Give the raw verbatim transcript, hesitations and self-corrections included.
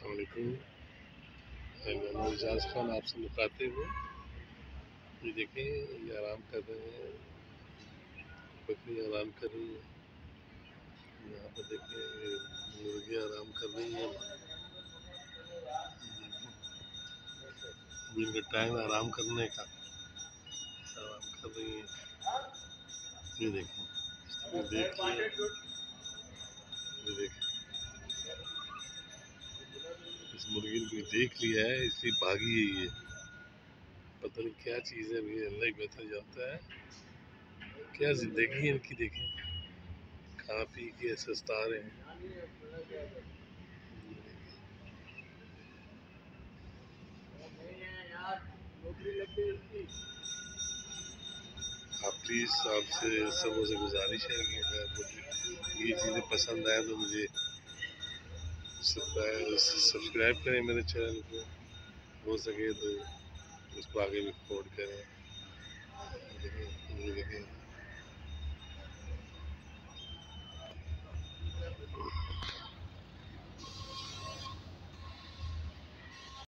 अस्सलामुअलैकुम। मैं मोहम्मद एजाज खान आपसे मुखातिब हूँ। ये देखें, ये आराम कर रहे हैं, बकरी आराम कर रही है। यहाँ पर देखें, ये मुर्गियाँ आराम कर रही हैं। इनका टाइम आराम करने का, आराम कर रही हैं। ये देखें, ये देख लिया, ये देखें, इस मुर्गी ने देख लिया है, इसलिए भागी है ये। पता नहीं क्या चीज़ है, अभी अल्लाह ही बेहतर जानता है। क्या जिंदगी है इनकी, देखें, खा पी के सस्ता रहे हैं। आप प्लीज़, आपसे सबों से गुजारिश है कि अगर मुझे ये चीज़ें पसंद आए तो मुझे सब्सक्राइब करें मेरे चैनल को, हो सके तो उसको आगे भी सपोर्ट करें। देखें, ये देखें।